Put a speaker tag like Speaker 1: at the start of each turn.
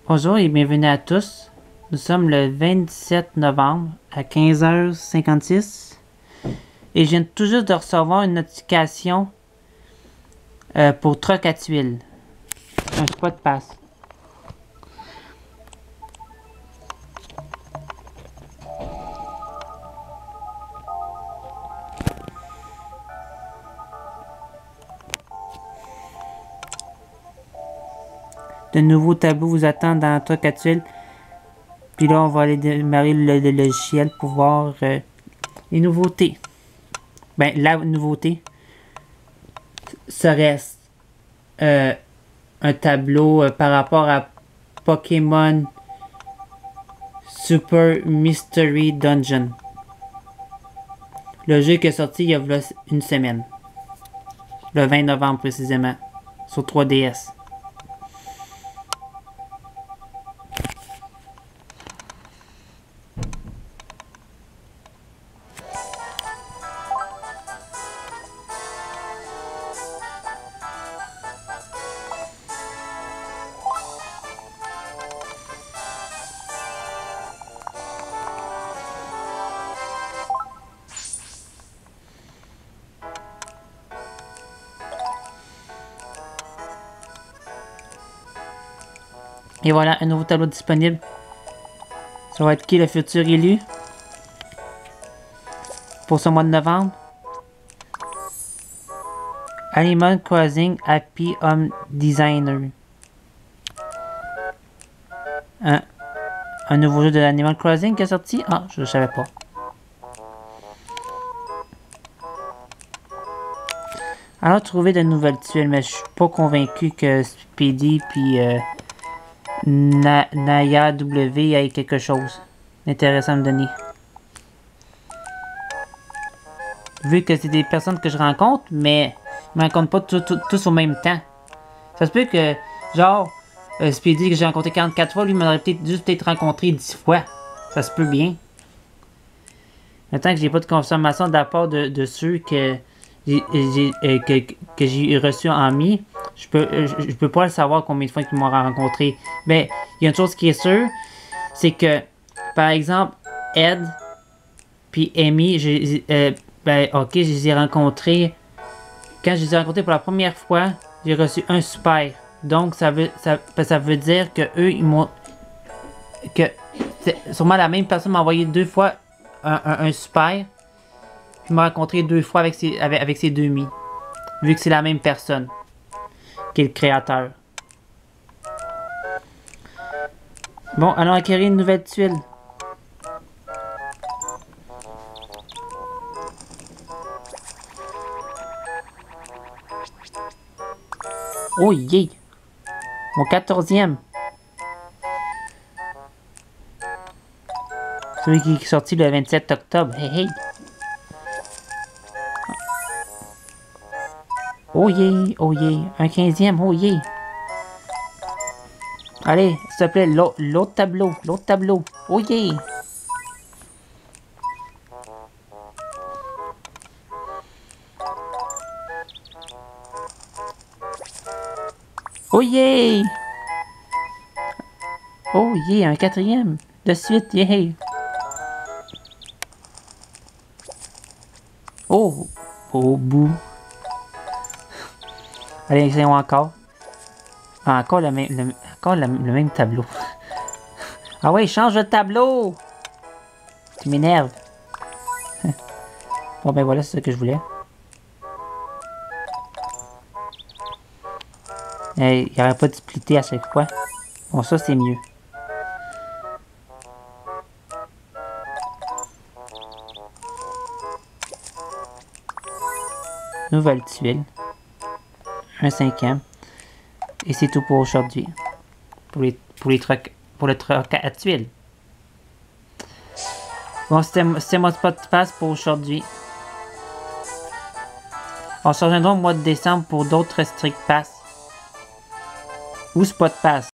Speaker 1: Bonjour et bienvenue à tous. Nous sommes le 27 novembre à 15h56 et je viens tout juste de recevoir une notification pour truck à tuiles. Un spot pass. De nouveaux tableaux vous attendent dans le truck à tuiles. Puis là, on va aller démarrer le logiciel pour voir les nouveautés. Ben, la nouveauté serait un tableau par rapport à Pokémon Super Mystery Dungeon. Le jeu qui est sorti il y a une semaine. Le 20 novembre précisément. Sur 3DS. Et voilà, un nouveau tableau disponible. Ça va être qui le futur élu pour ce mois de novembre? Animal Crossing Happy Home Designer. Un nouveau jeu de Animal Crossing qui est sorti? Ah, je ne savais pas. Alors, trouver de nouvelles tuiles, mais je suis pas convaincu que Speedy puis Naya W ait quelque chose d'intéressant à me donner. Vu que c'est des personnes que je rencontre, mais je me rencontre pas tous au même temps. Ça se peut que, genre, Speedy que j'ai rencontré 44 fois, lui m'aurait peut-être rencontré 10 fois. Ça se peut bien. Maintenant que j'ai pas de consommation de la part de ceux que j'ai reçu en mi, je peux pas le savoir combien de fois qu'ils m'ont rencontré. Mais il y a une chose qui est sûre, c'est que, par exemple, Ed puis Amy, ben ok, je les ai rencontrés. Quand je les ai rencontrés pour la première fois, j'ai reçu un super. Donc ça veut dire que eux ils m'ont sûrement la même personne m'a envoyé 2 fois un super. Puis m'a rencontré 2 fois avec ses demi. Vu que c'est la même personne qui est le créateur. Bon, allons acquérir une nouvelle tuile. Oh yeah! Mon 14e. Celui qui est sorti le 27 octobre. Hey hey! Oh yeah! Oh yeah! Un 15e! Oh yeah! Allez, s'il te plaît, l'autre tableau! L'autre tableau! Oh yeah! Oh yeah! Oh yeah! Un 4e! De suite! Yeah! Oh! Oh bout! Allez, essayons encore. Ah, encore le même tableau. Ah ouais, change de tableau! Tu m'énerves. Bon ben voilà, c'est ce que je voulais. Il n'y aurait pas de splitter à chaque fois. Bon, ça c'est mieux. Nouvelle tuile. Un 5e. Et c'est tout pour aujourd'hui. Pour le truc à tuiles. Bon, c'était mon spot pass pour aujourd'hui. On se rejoindra au mois de décembre pour d'autres Strict Pass. Ou spot pass.